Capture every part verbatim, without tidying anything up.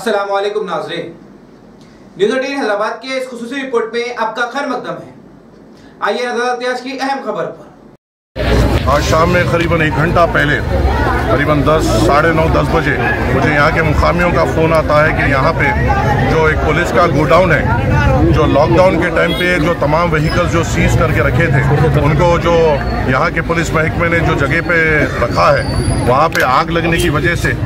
अस्सलाम वालेकुम नाज़रीन, न्यूज़ अठारह हैदराबाद के इस खुसूसी रिपोर्ट में आपका खैर मकदम है। आइए नजर डालते हैं आज की अहम खबर पर। आज शाम में करीबन एक घंटा पहले करीबन दस साढ़े नौ दस बजे मुझे यहाँ के मुकामियों का फ़ोन आता है कि यहाँ पे जो एक पुलिस का गोडाउन है, जो लॉकडाउन के टाइम पे जो तमाम व्हीकल्स जो सीज करके रखे थे उनको जो यहाँ के पुलिस महकमे ने जो जगह पे रखा है वहाँ पे आग लगने की वजह से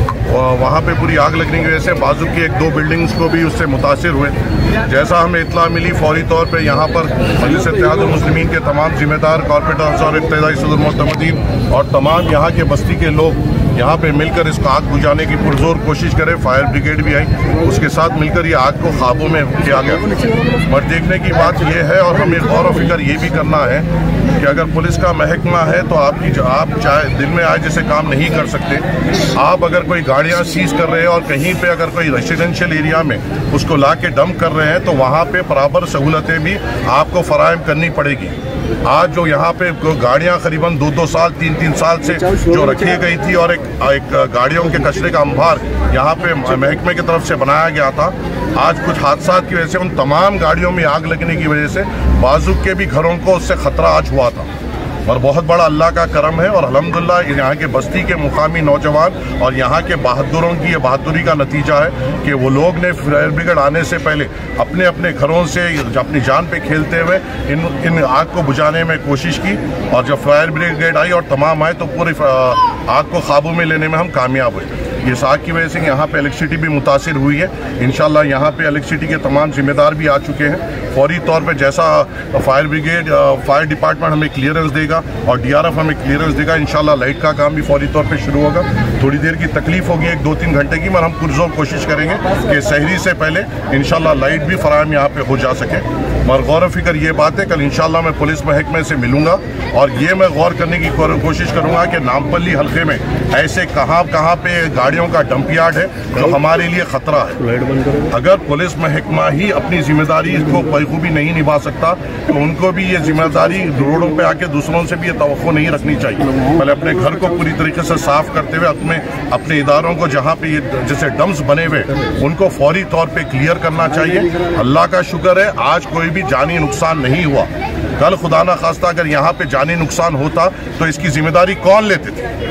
वहाँ पे पूरी आग लगने की वजह से बाजू की एक दो बिल्डिंग्स को भी उससे मुतासिर हुए। जैसा हमें इत्तला मिली फौरी तौर पे यहाँ पर मजलिस इत्तेहादुल मुस्लिमीन के तमाम जिम्मेदार कॉर्पोरेटर्स और इब्तदाई सदर मोतमदीन और तमाम यहाँ के बस्ती के लोग यहाँ पे मिलकर इसको आग बुझाने की पुरजोर कोशिश करें। फायर ब्रिगेड भी आई, उसके साथ मिलकर ये आग को काबू में किया गया। बट देखने की बात यह है और हमें गौर व फिक्र ये भी करना है कि अगर पुलिस का महकमा है तो आपकी आप चाहे दिन में आए जैसे काम नहीं कर सकते। आप अगर कोई गाड़ियाँ सीज कर रहे हैं और कहीं पे अगर कोई रेसिडेंशियल एरिया में उसको ला के डंप कर रहे हैं तो वहाँ पे बराबर सहूलतें भी आपको फराहम करनी पड़ेगी। आज जो यहाँ पे गाड़ियाँ करीबन दो दो साल तीन तीन साल से जो रखी गई थी और एक, एक गाड़ियों के कचरे का अंबार यहाँ पे महकमे की तरफ से बनाया गया था, आज कुछ हादसा की वजह से उन तमाम गाड़ियों में आग लगने की वजह से बाजू के भी घरों को उससे खतरा आज हुआ था। और बहुत बड़ा अल्लाह का करम है और अल्हम्दुलिल्लाह यहाँ के बस्ती के मुकामी नौजवान और यहाँ के बहादुरों की ये बहादुरी का नतीजा है कि वो लोग ने फायर ब्रिगेड आने से पहले अपने अपने घरों से अपनी जान पे खेलते हुए इन इन आग को बुझाने में कोशिश की और जब फायर ब्रिगेड आई और तमाम आए तो पूरी आग को काबू में लेने में हम कामयाब हुए। इस आग की वजह से यहाँ पे इलेक्ट्रिसिटी भी मुतासिर हुई है। इंशाल्लाह यहाँ पे इलेक्ट्रिसिटी के तमाम जिम्मेदार भी आ चुके हैं। फौरी तौर पे जैसा फायर ब्रिगेड फायर डिपार्टमेंट हमें क्लियरेंस देगा और डीआरएफ हमें क्लियरेंस देगा, इंशाल्लाह लाइट का काम भी फौरी तौर पे शुरू होगा। थोड़ी देर की तकलीफ होगी एक दो तीन घंटे की, मगर हम पुरजोर कोशिश करेंगे कि सहरी से पहले इंशाल्लाह लाइट भी फराहम यहाँ पे हो जा सके। मगर गौर फिक्र ये बात है, कल इंशाल्लाह मैं पुलिस महकमे से मिलूंगा और ये मैं गौर करने की कोशिश करूंगा कि नामपल्ली हल्के में ऐसे कहाँ कहाँ पे गाड़ियों का डंप यार्ड है जो हमारे लिए खतरा है। अगर पुलिस महकमा ही अपनी जिम्मेदारी को बखूबी नहीं निभा सकता तो उनको भी ये जिम्मेदारी रोडों पे आके दूसरों से भी ये तवक्को नहीं रखनी चाहिए। पहले अपने घर को पूरी तरीके से साफ करते हुए अपने अपने इदारों को जहाँ पे ये जैसे डम्प्स बने हुए उनको फौरी तौर पे क्लियर करना चाहिए। अल्लाह का शुक्र है आज कोई भी जानी नुकसान नहीं हुआ। कल खुदा ना खास्ता अगर यहाँ पे जानी नुकसान होता तो इसकी जिम्मेदारी कौन लेते थे?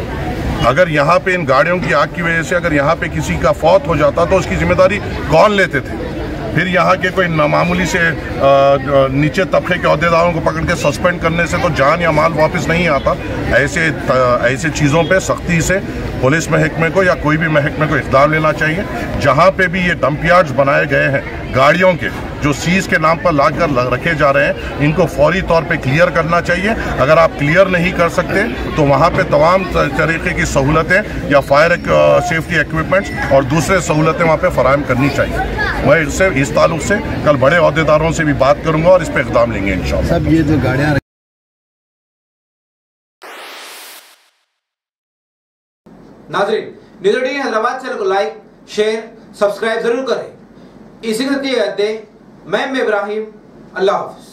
अगर यहाँ पे इन गाड़ियों की आग की वजह से अगर यहाँ पे किसी का फौत हो जाता तो उसकी जिम्मेदारी कौन लेते थे? फिर यहाँ के कोई मामूली से आ, नीचे तबके के अहदेदारों को पकड़ के सस्पेंड करने से तो जान या माल वापस नहीं आता। ऐसे ऐसे चीज़ों पे सख्ती से पुलिस महकमे को या कोई भी महकमे को इक़दाम लेना चाहिए। जहाँ पे भी ये डंप यार्ड्स बनाए गए हैं गाड़ियों के जो सीज के नाम पर लाकर रखे जा रहे हैं, इनको फौरी तौर पे क्लियर करना चाहिए। अगर आप क्लियर नहीं कर सकते तो वहाँ पे तमाम तरीके की सहूलतें या फायर सेफ्टी इक्विपमेंट्स और दूसरे सहूलतें वहाँ पे फराहम करनी चाहिए। मैं इससे इस ताल्लुक से कल बड़े अहदेदारों से भी बात करूँगा और इस पर इक़दाम लेंगे इंशाअल्लाह। सब ये जो गाड़ियाँ नाज़रीन, न्यूज़ अठारह हैदराबाद चैनल को लाइक शेयर सब्सक्राइब जरूर करें। इसी के साथ मैं इब्राहिम, अल्लाह हाफ़िज़।